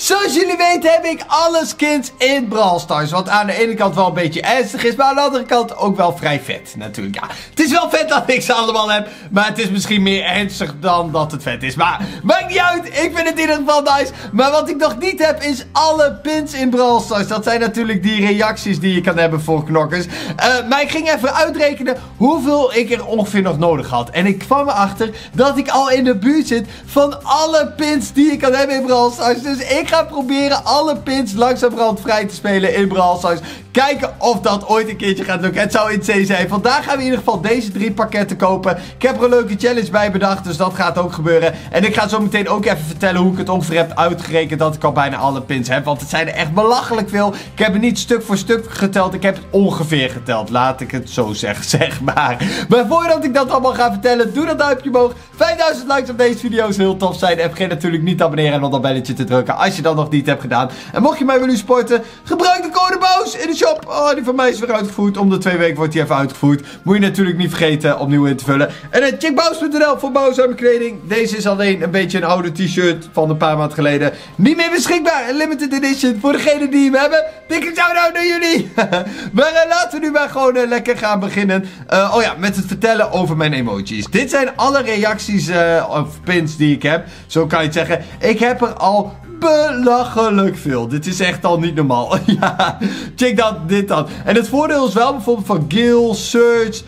Zoals jullie weten heb ik alle skins in Brawl Stars. Wat aan de ene kant wel een beetje ernstig is, maar aan de andere kant ook wel vrij vet natuurlijk. Ja, het is wel vet dat ik ze allemaal heb, maar het is misschien meer ernstig dan dat het vet is. Maar maakt niet uit, ik vind het in ieder geval nice. Maar wat ik nog niet heb is alle pins in Brawl Stars. Dat zijn natuurlijk die reacties die je kan hebben voor knokkers. Maar ik ging even uitrekenen hoeveel ik er ongeveer nog nodig had. En ik kwam erachter dat ik al in de buurt zit van alle pins die je kan hebben in Brawl Stars. Dus ik ga proberen alle pins langzamerhand vrij te spelen in Brawl Stars. Kijken of dat ooit een keertje gaat lukken. Het zou insane zijn. Vandaag gaan we in ieder geval deze 3 pakketten kopen. Ik heb er een leuke challenge bij bedacht, dus dat gaat ook gebeuren. En ik ga zo meteen ook even vertellen hoe ik het ongeveer heb uitgerekend dat ik al bijna alle pins heb. Want het zijn er echt belachelijk veel. Ik heb het niet stuk voor stuk geteld. Ik heb het ongeveer geteld. Laat ik het zo zeggen, zeg maar. Maar voordat ik dat allemaal ga vertellen, doe dat duimpje omhoog. 5000 likes op deze video is heel tof zijn. En vergeet natuurlijk niet te abonneren en op dat belletje te drukken als je dat nog niet hebt gedaan. En mocht je mij willen supporten, gebruik de code BOUS in de shop. Oh, die van mij is weer uitgevoerd. Om de 2 weken wordt die even uitgevoerd. Moet je natuurlijk niet vergeten opnieuw in te vullen. En check BOUS.nl voor BOUS aan mijn kleding. Deze is alleen een beetje een oude t-shirt van een paar maanden geleden. Niet meer beschikbaar. Een limited edition voor degenen die hem hebben. Dikke shout-out naar jullie. Maar laten we nu maar gewoon lekker gaan beginnen. Oh ja, met het vertellen over mijn emojis. Dit zijn alle reacties of pins die ik heb. Zo kan je het zeggen. Ik heb er al belachelijk veel. Dit is echt al niet normaal. Ja, check dat, dit dan. En het voordeel is wel bijvoorbeeld van Gil, Surge,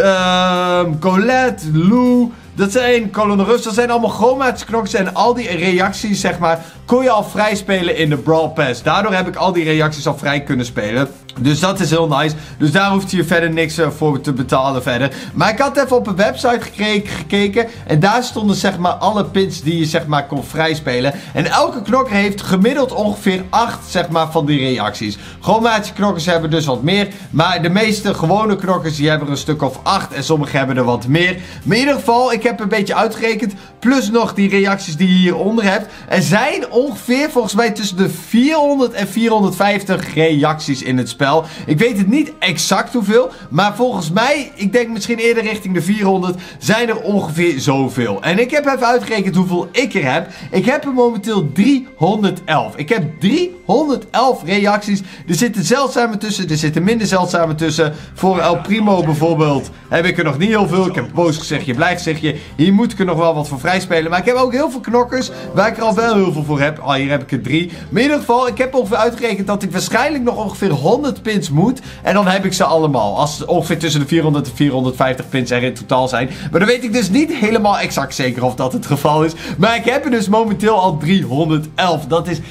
Colette, Lou. Dat zijn Colonel Rush, dat zijn allemaal chromatische knokkers. En al die reacties, zeg maar, kon je al vrij spelen in de Brawl Pass. Daardoor heb ik al die reacties al vrij kunnen spelen. Dus dat is heel nice. Dus daar hoeft je verder niks voor te betalen verder. Maar ik had even op een website gekeken. En daar stonden zeg maar alle pins die je zeg maar kon vrij spelen. En elke knokker heeft gemiddeld ongeveer 8 zeg maar van die reacties. Chromatische knokkers hebben dus wat meer. Maar de meeste gewone knokkers die hebben er een stuk of 8. En sommige hebben er wat meer. Maar in ieder geval, ik heb een beetje uitgerekend. Plus nog die reacties die je hieronder hebt. Er zijn ongeveer volgens mij tussen de 400 en 450 reacties in het spel. Ik weet het niet exact hoeveel. Maar volgens mij, ik denk misschien eerder richting de 400, zijn er ongeveer zoveel. En ik heb even uitgerekend hoeveel ik er heb. Ik heb er momenteel 311. Ik heb 311 reacties. Er zitten zeldzame tussen, er zitten minder zeldzame tussen. Voor El Primo bijvoorbeeld heb ik er nog niet heel veel. Ik heb een boos gezichtje, blij gezichtje. Hier moet ik er nog wel wat voor vrij spelen. Maar ik heb ook heel veel knokkers waar ik er al wel heel veel voor heb. Oh, hier heb ik er 3. Maar in ieder geval, ik heb ongeveer uitgerekend dat ik waarschijnlijk nog ongeveer 100 pins moet. En dan heb ik ze allemaal. Als ongeveer tussen de 400 en 450 pins er in totaal zijn. Maar dan weet ik dus niet helemaal exact zeker of dat het geval is. Maar ik heb er dus momenteel al 311. Dat is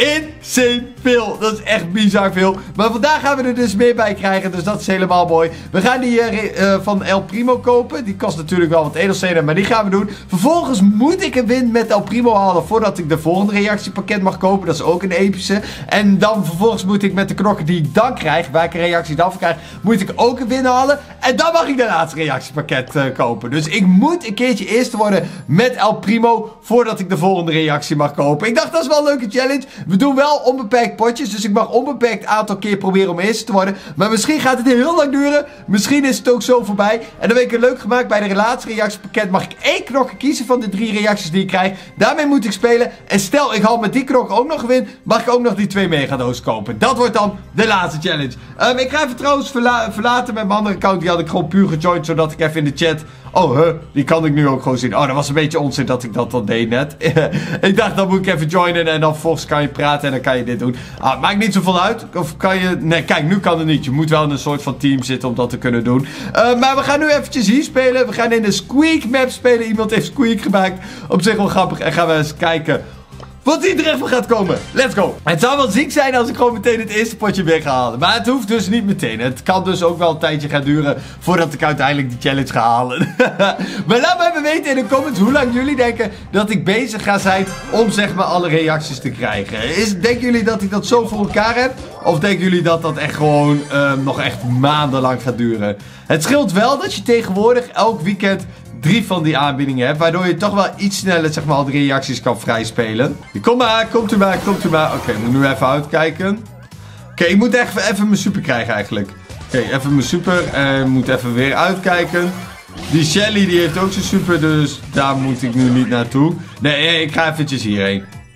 insane veel. Dat is echt bizar veel. Maar vandaag gaan we er dus meer bij krijgen. Dus dat is helemaal mooi. We gaan die van El Primo kopen. Die kost natuurlijk wel wat edelstenen. Maar die gaan we doen. Vervolgens moet ik een win met El Primo halen. Voordat ik de volgende reactiepakket mag kopen. Dat is ook een epische. En dan vervolgens moet ik met de knokken die ik dan krijg. Waar ik een reactie dan voor krijg. Moet ik ook een win halen. En dan mag ik de laatste reactiepakket kopen. Dus ik moet een keertje eerst worden met El Primo. Voordat ik de volgende reactie mag kopen. Ik dacht dat is wel een leuke challenge. We doen wel onbeperkt potjes, dus ik mag onbeperkt aantal keer proberen om eerste te worden. Maar misschien gaat het heel lang duren. Misschien is het ook zo voorbij. En dan heb ik het leuk gemaakt. Bij de laatste reactiepakket mag ik 1 knokker kiezen van de 3 reacties die ik krijg. Daarmee moet ik spelen. En stel ik haal met die knokker ook nog een win, mag ik ook nog die 2 megadoos kopen. Dat wordt dan de laatste challenge. Ik ga even trouwens verlaten met mijn andere account. Die had ik gewoon puur gejoind, zodat ik even in de chat... Oh, die kan ik nu ook gewoon zien. Oh, dat was een beetje onzin dat ik dat dan deed net. Ik dacht, dan moet ik even joinen en dan vervolgens kan je praten en dan kan je dit doen. Maakt niet zoveel uit. Of kan je... Nee, kijk, nu kan het niet. Je moet wel in een soort van team zitten om dat te kunnen doen. Maar we gaan nu eventjes hier spelen. We gaan in de Squeak map spelen. Iemand heeft Squeak gemaakt. Op zich wel grappig. En gaan we eens kijken wat hier terecht van gaat komen. Let's go. Het zou wel ziek zijn als ik gewoon meteen het eerste potje weg ga halen. Maar het hoeft dus niet meteen. Het kan dus ook wel een tijdje gaan duren voordat ik uiteindelijk die challenge ga halen. Maar laat me even weten in de comments hoe lang jullie denken dat ik bezig ga zijn om zeg maar alle reacties te krijgen. Denken jullie dat ik dat zo voor elkaar heb? Of denken jullie dat dat echt gewoon nog echt maandenlang gaat duren? Het scheelt wel dat je tegenwoordig elk weekend 3 van die aanbiedingen hebt. Waardoor je toch wel iets sneller zeg maar al die reacties kan vrijspelen. Kom maar, komt u maar, komt u maar. Oké, ik moet nu even uitkijken. Oké, ik moet echt even mijn super krijgen eigenlijk. Oké, even mijn super. En moet even weer uitkijken. Die Shelly die heeft ook zijn super, dus daar moet ik nu niet naartoe. Nee, ik ga eventjes hierheen.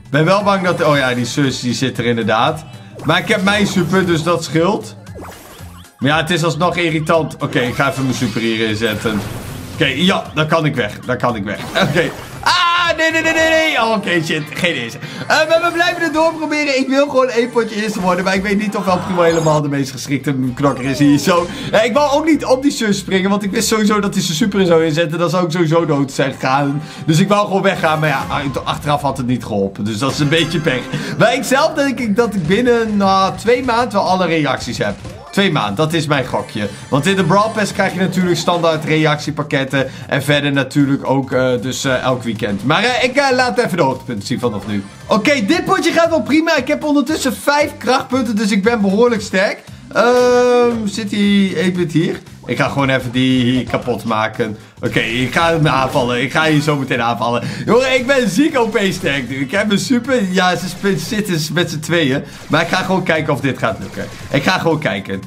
Ik ben wel bang dat... Oh ja, die zus die zit er inderdaad. Maar ik heb mijn super, dus dat scheelt. Maar ja, het is alsnog irritant. Oké, ik ga even mijn super hier inzetten. Oké, ja, dan kan ik weg. Dan kan ik weg. Oké. Ah, nee. Oh, oké, shit. Geen eerste. Maar we blijven het doorproberen. Ik wil gewoon 1 potje eerste worden. Maar ik weet niet of El Primo helemaal de meest geschikte knokker is hier. Zo. Ik wou ook niet op die zus springen. Want ik wist sowieso dat hij zijn super in zou inzetten. Dan zou ik sowieso dood zijn gegaan. Dus ik wou gewoon weggaan. Maar ja, achteraf had het niet geholpen. Dus dat is een beetje pech. Maar ik zelf denk ik dat ik binnen 2 maanden wel alle reacties heb. 2 maanden, dat is mijn gokje. Want in de Brawl Pass krijg je natuurlijk standaard reactiepakketten. En verder natuurlijk ook dus elk weekend. Maar ik laat even de hoogtepunten zien vanaf nu. Oké, dit potje gaat wel prima. Ik heb ondertussen 5 krachtpunten, dus ik ben behoorlijk sterk. Zit die 8-bit hier? Ik ga gewoon even die hier kapot maken. Oké, ik ga hem aanvallen. Ik ga hier zo meteen aanvallen. Jongen, ik ben ziek OP sterk nu. Ik heb een super... Ja, ze zitten met z'n tweeën. Maar ik ga gewoon kijken of dit gaat lukken. Ik ga gewoon kijken.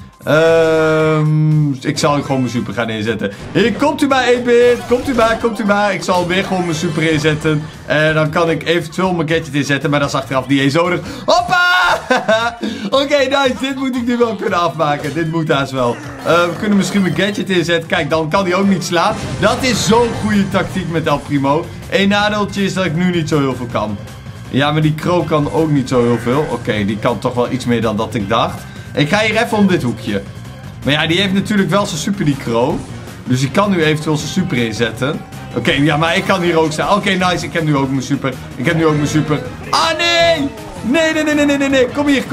Ik zal gewoon mijn super gaan inzetten. Hier, komt u maar 1-bit. Komt u maar. Ik zal weer gewoon mijn super inzetten. En dan kan ik eventueel mijn gadget inzetten. Maar dat is achteraf niet eens nodig. Hoppa! Oké, nice. Dit moet ik nu wel kunnen afmaken. Dit moet haast wel. We kunnen misschien mijn gadget inzetten. Kijk, dan kan hij ook niet slaan. Dat is zo'n goede tactiek met El Primo. Eén nadeeltje is dat ik nu niet zo heel veel kan. Ja, maar die Crow kan ook niet zo heel veel. Oké, die kan toch wel iets meer dan dat ik dacht. Ik ga hier even om dit hoekje. Maar ja, die heeft natuurlijk wel zijn super, die Crow. Dus die kan nu eventueel zijn super inzetten. Oké, ja, maar ik kan hier ook staan. Oké, nice. Ik heb nu ook mijn super. Ah, nee! Nee. Kom hier.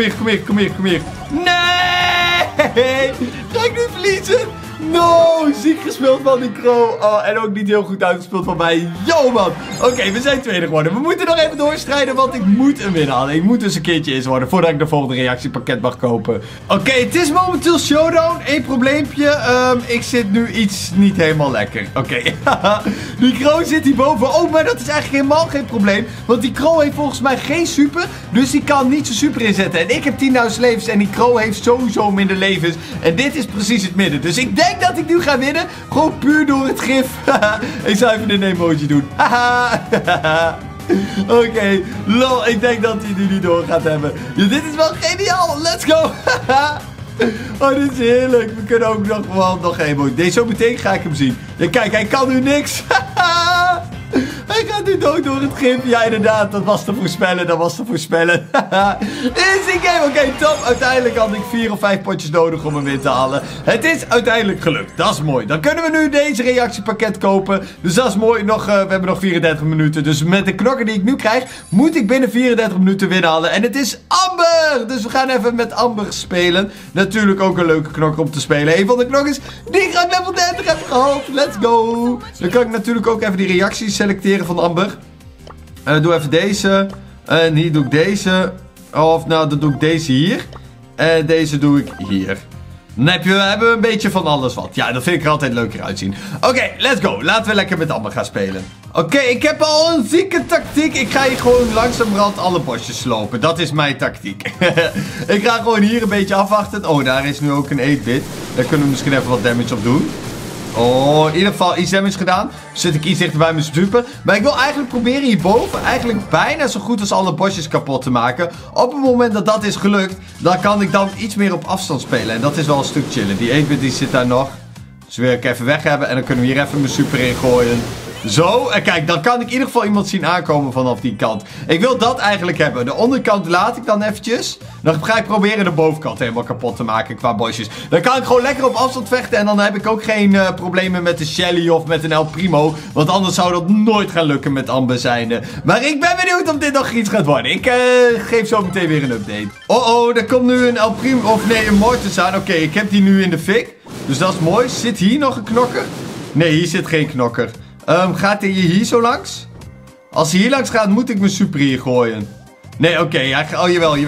Nee! Ga ik nu verliezen? No, ziek gespeeld van die Crow. Oh, en ook niet heel goed uitgespeeld van mij. Yo, man. Oké, we zijn tweede geworden. We moeten nog even doorstrijden, want ik moet hem winnen. Ik moet dus een keertje eens worden voordat ik de volgende reactiepakket mag kopen. Oké, het is momenteel showdown. Eén probleempje. Ik zit nu iets niet helemaal lekker. Oké. Die Crow zit hierboven. Oh, maar dat is eigenlijk helemaal geen probleem. Want die Crow heeft volgens mij geen super. Dus die kan niet zijn super inzetten. En ik heb 10.000 levens. En die Crow heeft sowieso minder levens. En dit is precies het midden. Dus ik denk dat ik nu ga winnen. Gewoon puur door het gif. Ik zou even een emoji doen. Oké, lol. Ik denk dat hij die niet door gaat hebben. Ja, dit is wel geniaal. Let's go. Oh, dit is heerlijk. We kunnen ook nog een emoji. Nee, zo meteen ga ik hem zien. Ja, kijk, hij kan nu niks. Hij gaat nu dood door het gif. Ja, inderdaad. Dat was te voorspellen. Easy game. Oké, top. Uiteindelijk had ik 4 of 5 potjes nodig om hem in te halen. Het is uiteindelijk gelukt. Dat is mooi. Dan kunnen we nu deze reactiepakket kopen. Dus dat is mooi. We hebben nog 34 minuten. Dus met de knokker die ik nu krijg, moet ik binnen 34 minuten winnen. En het is Amber. Dus we gaan even met Amber spelen. Natuurlijk ook een leuke knokker om te spelen. Een van de knokkers die ik aan level 30 heb gehaald. Let's go. Dan kan ik natuurlijk ook even die reacties selecteren van Amber. Doe even deze. En hier doe ik deze. Of nou, dan doe ik deze hier. En deze doe ik hier. Dan hebben we een beetje van alles wat. Ja, dat vind ik er altijd leuker uitzien. Oké, let's go. Laten we lekker met Amber gaan spelen. Oké, ik heb al een zieke tactiek. Ik ga hier gewoon langzamerhand alle bosjes slopen. Dat is mijn tactiek. Ik ga gewoon hier een beetje afwachten. Oh, daar is nu ook een 8-bit. Daar kunnen we misschien even wat damage op doen. Oh, in ieder geval iets damage gedaan. Zit ik iets dichter bij mijn super. Maar ik wil eigenlijk proberen hierboven eigenlijk bijna zo goed als alle bosjes kapot te maken. Op het moment dat dat is gelukt, dan kan ik dan iets meer op afstand spelen. En dat is wel een stuk chillen. Die 8-bit die zit daar nog. Dus wil ik even weg hebben. En dan kunnen we hier even mijn super in gooien. Zo, en kijk, dan kan ik in ieder geval iemand zien aankomen vanaf die kant. Ik wil dat eigenlijk hebben. De onderkant laat ik dan eventjes. Dan ga ik proberen de bovenkant helemaal kapot te maken qua bosjes. Dan kan ik gewoon lekker op afstand vechten. En dan heb ik ook geen problemen met de Shelly of met een El Primo. Want anders zou dat nooit gaan lukken met Amber zijnde. Maar ik ben benieuwd of dit nog iets gaat worden. Ik geef zo meteen weer een update. Oh, er komt nu een El Primo, of nee, een Mortis aan. Oké, ik heb die nu in de fik. Dus dat is mooi. Zit hier nog een knokker? Nee, hier zit geen knokker. Gaat hij hier zo langs? Als hij hier langs gaat, moet ik mijn super hier gooien. Nee, oké. Oh,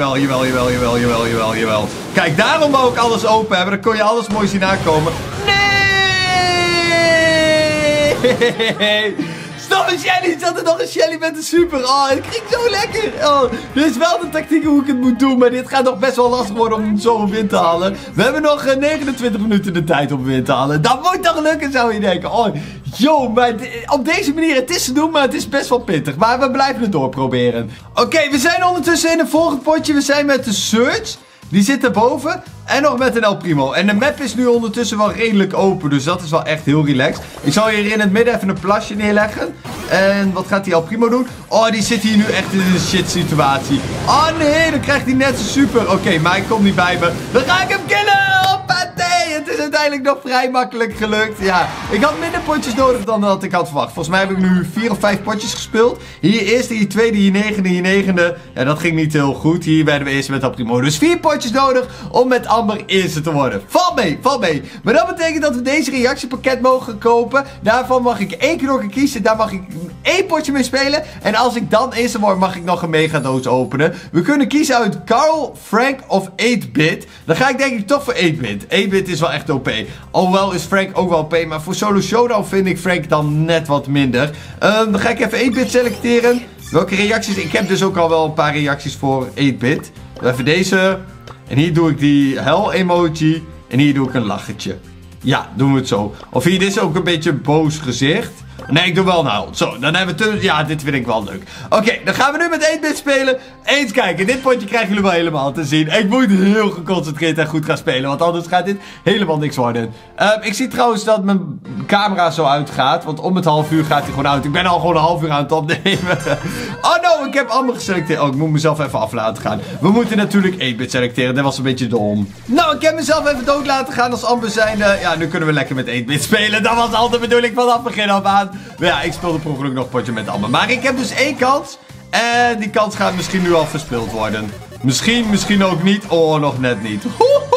jawel. Kijk, daarom wou ik alles open hebben. Dan kon je alles mooi zien aankomen. Nee! Stop een Shelly. Zat er nog een Shelly met een super. Oh, het klinkt zo lekker. Oh, dit is wel de tactiek hoe ik het moet doen. Maar dit gaat nog best wel lastig worden om zo een win te halen. We hebben nog 29 minuten de tijd om een win te halen. Dat moet toch lukken, zou je denken. Oh, yo, maar op deze manier, het is te doen, maar het is best wel pittig. Maar we blijven het doorproberen. Oké, we zijn ondertussen in een volgend potje. We zijn met de Surge. Die zit erboven. En nog met een El Primo. En de map is nu ondertussen wel redelijk open. Dus dat is wel echt heel relaxed. Ik zal hier in het midden even een plasje neerleggen. En wat gaat die El Primo doen? Oh, die zit hier nu echt in een shit situatie. Oh nee, dan krijgt hij net zo super. Oké, maar hij komt niet bij me. Dan ga ik hem killen. Hoppatee. Het is uiteindelijk nog vrij makkelijk gelukt. Ja, ik had minder potjes nodig dan dat ik had verwacht. Volgens mij heb ik nu 4 of 5 potjes gespeeld. Hier eerste, hier tweede, hier negende, hier negende. Ja, dat ging niet heel goed. Hier werden we eerst met El Primo. Dus 4 potjes nodig om met Amber eerste te worden. Valt mee, valt mee. Maar dat betekent dat we deze reactiepakket mogen kopen. Daarvan mag ik 1 knokken kiezen. Daar mag ik 1 potje mee spelen. En als ik dan eerste word, mag ik nog een megadoos openen. We kunnen kiezen uit Carl, Frank of 8-bit. Dan ga ik denk ik toch voor 8-bit. 8-bit is wel echt OP. Alhoewel is Frank ook wel OP. Maar voor Solo Showdown vind ik Frank dan net wat minder. Dan ga ik even 8-bit selecteren. Welke reacties? Ik heb dus ook al wel een paar reacties voor 8-bit. Even deze. En hier doe ik die hell emoji. En hier doe ik een lachertje. Ja, doen we het zo. Of hier, dit is ook een beetje een boos gezicht. Nee, ik doe wel een huil. Zo, dan hebben we... Ja, dit vind ik wel leuk. Oké, dan gaan we nu met 8-bit spelen. Eens kijken, dit potje krijgen jullie wel helemaal te zien. Ik moet heel geconcentreerd en goed gaan spelen. Want anders gaat dit helemaal niks worden. Ik zie trouwens dat mijn camera zo uitgaat. Want om het half uur gaat hij gewoon uit. Ik ben al gewoon een half uur aan het opnemen. Oh no, ik heb Amber geselecteerd. Oh, ik moet mezelf even af laten gaan. We moeten natuurlijk 8-bit selecteren. Dat was een beetje dom. Nou, ik heb mezelf even dood laten gaan als Amber zijnde. Ja, nu kunnen we lekker met 8-bit spelen. Dat was altijd de bedoeling vanaf begin af aan. Maar ja, ik speelde per ongeluk nog een potje met Amber. Maar ik heb dus 1 kans. En die kans gaat misschien nu al verspeeld worden. Misschien ook niet. Oh, nog net niet.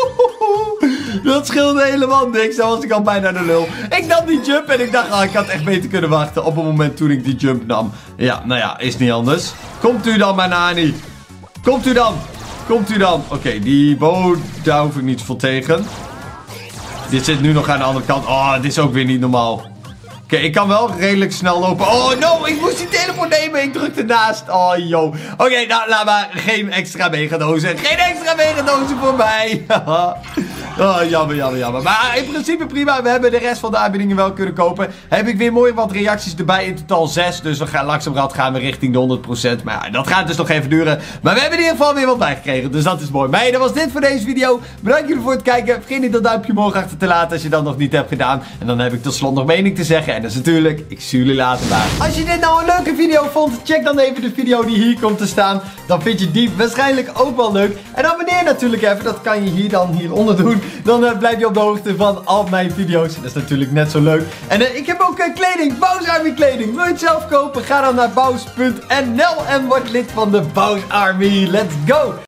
Dat scheelde helemaal niks. Dan was ik al bijna de lul. Ik nam die jump en ik dacht, ik had echt beter kunnen wachten op het moment toen ik die jump nam. Ja, nou ja, is niet anders. Komt u dan maar, Nani. Komt u dan. Komt u dan. Oké, die bow, daar hoef ik niet veel tegen. Dit zit nu nog aan de andere kant. Oh, dit is ook weer niet normaal. Oké, ik kan wel redelijk snel lopen. Oh no, ik moest die teleport nemen. Ik drukte naast. Oh yo. Oké, nou laat maar. Geen extra megadozen. Geen extra megadozen voor mij. Oh, jammer. Maar in principe prima. We hebben de rest van de aanbiedingen wel kunnen kopen. Heb ik weer mooi wat reacties erbij. In totaal 6. Dus we gaan langzamerhand gaan we richting de 100%. Maar ja, dat gaat dus nog even duren. Maar we hebben in ieder geval weer wat bijgekregen. Dus dat is mooi. Maar hey, dat was dit voor deze video. Bedankt jullie voor het kijken. Vergeet niet dat duimpje omhoog achter te laten als je dat nog niet hebt gedaan. En dan heb ik tot slot nog mening te zeggen. En dat is natuurlijk, ik zie jullie later daar. Als je dit nou een leuke video vond, check dan even de video die hier komt te staan. Dan vind je die waarschijnlijk ook wel leuk. En abonneer natuurlijk even, dat kan je hier dan hieronder doen. Dan blijf je op de hoogte van al mijn video's. Dat is natuurlijk net zo leuk. En ik heb ook kleding, Bowser Army kleding. Wil je het zelf kopen? Ga dan naar bous.nl en word lid van de Bowser Army. Let's go!